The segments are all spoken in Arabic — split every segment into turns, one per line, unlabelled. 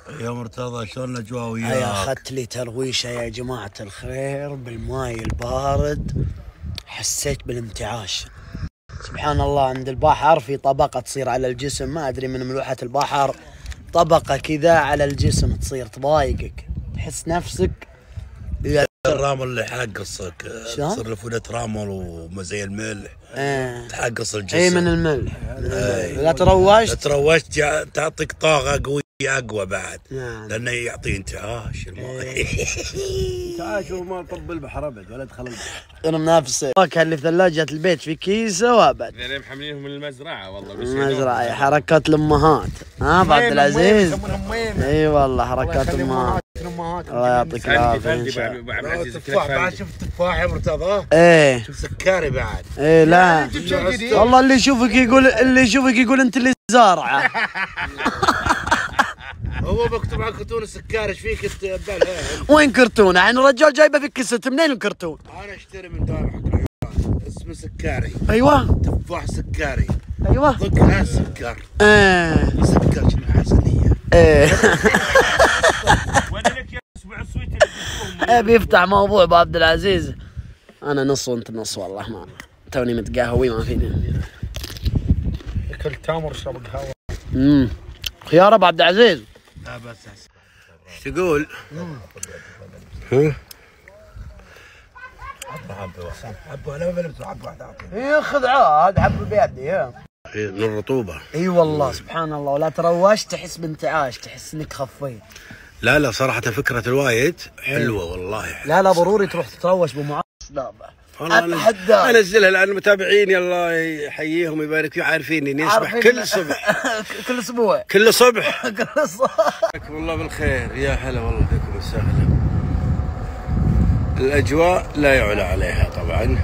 يا مرتضى شلون الاجواء وياك؟
هيا اخذت لي ترويشه يا جماعه الخير بالماي البارد، حسيت بالانتعاش. سبحان الله، عند البحر في طبقه تصير على الجسم، ما ادري من ملوحه البحر، طبقه كذا على الجسم تصير تضايقك، تحس نفسك
الرامل اللي حاقصك،
شلون؟
تصير لفونة رامل وما زي الملح. تحقص الجسم.
اي من الملح. لا تروشت.
لا تروشت تعطيك طاقة قوية اقوى بعد.
نعم.
لانه يعطي انتعاش الماء.
انتعاش وما طب البحر ابد ولا دخل البحر.
انا منافسه. الفاكهه اللي في ثلاجه البيت في كيسه وابد.
يعني محملينهم من المزرعه والله.
المزرعه حركات الامهات. ها ابو عبد العزيز. اي والله حركات امهات. الله يعطيك العافيه.
التفاح بعد شفت التفاح يا مرتضى؟
ايه
شوف سكري بعد.
ايه لا والله اللي يشوفك يقول انت اللي زارعه.
هو مكتوب على الكرتون السكري، ايش فيك
وين كرتون؟ يعني الرجال جايبه في كيست، منين الكرتون؟
انا اشتري من دار حق الحيوان اسمه سكري.
ايوه
تفاح سكري.
ايوه
ضقها سكر. سكر شنو حسنيه.
بيفتح موضوع ابو عبد العزيز. انا نص وانت نص والله، ما توني متقهوي ما فيني.
كل تمر اشرب قهوه.
خيار ابو عبد العزيز.
لا بس ايش تقول؟ حبه انا بلبس حبه واحده اعطيني.
خذ عاد حبه بيدي.
من الرطوبه.
اي والله سبحان الله، ولا تروشت تحس بانتعاش، تحس انك خفيت.
لا صراحه فكره الوايد حلوه والله حلوة.
لا ضروري تروح تتروش بمعاص. لا
اتحدى انزلها لان متابعيني الله يحييهم ويبارك فيهم عارفين اني اسبح كل صبح.
كل اسبوع.
كل صبح.
كل صبح.
حياكم الله بالخير، يا هلا والله فيكم وسهلا. الاجواء لا يعلى عليها طبعا.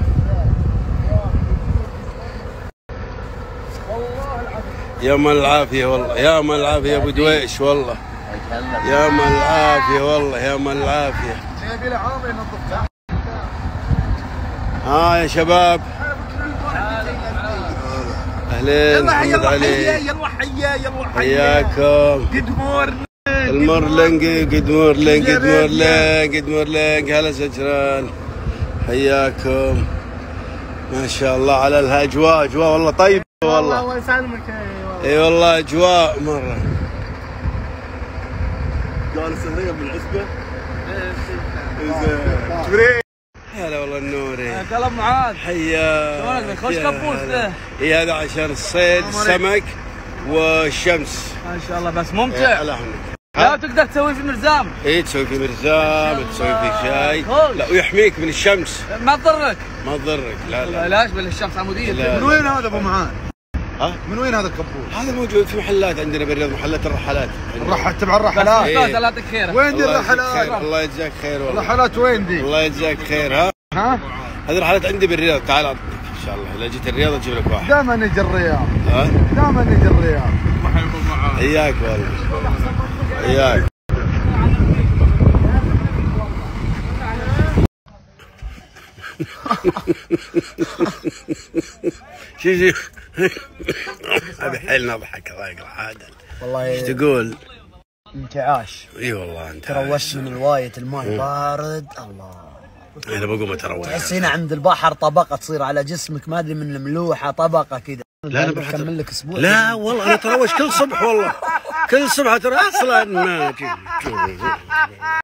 يا مال العافيه والله، يا مال العافيه يا ابو دويش والله. يا مال العافيه والله، يا مال العافيه. يا شباب اهلين محمد علي.
يلا
حياكم.
جود مورنينج.
المورلينج جود مورلينج جود مورلينج جود مورلينج. هلا سجران حياكم. ما شاء الله على الاجواء، اجواء والله طيبه والله.
الله يسلمك.
اي والله اجواء مره.
جالس هنا بالعزبه.
هلا والله النوري.
كلام معاذ.
حياك.
شلونك؟ خوش كبوس له.
اي هذا عشان الصيد السمك والشمس.
ما شاء الله بس ممتع. لا تقدر تسوي في مرزام.
اي تسوي في مرزام، تسوي في شاي. لا ويحميك من الشمس.
ما تضرك.
ما تضرك. لا
لا بل الشمس عموديه.
من
وين هذا ابو معاذ؟
من وين هذا الكبوس؟ هذا موجود في محلات عندنا بالرياض، محلات الرحلات.
تبع الرحلات.
الله
يعطيك خير.
وين دي الرحلات؟ الله يجزاك خير والله.
الرحلات وين دي؟
الله يجزاك خير. ها؟ هذه الرحلات عندي بالرياض، تعال اعطيك ان شاء الله، اذا جيت الرياض اجيب لك واحد.
دائما نجي الرياض. دائما نجي الرياض.
حياك والله. حياك. شي ابي حيل نضحك الله يقرا عادل.
والله
ايش تقول؟
انتعاش.
اي والله انت
تروشت من الواية الماء بارد. الله
انا بقوم اتروش.
تحس هنا عند البحر طبقه تصير على جسمك، ما ادري من الملوحه طبقه كذا.
لا انا
بكمل لك اسبوع.
لا والله انا اتروش كل صبح والله. كل صبح ترى اصلا ما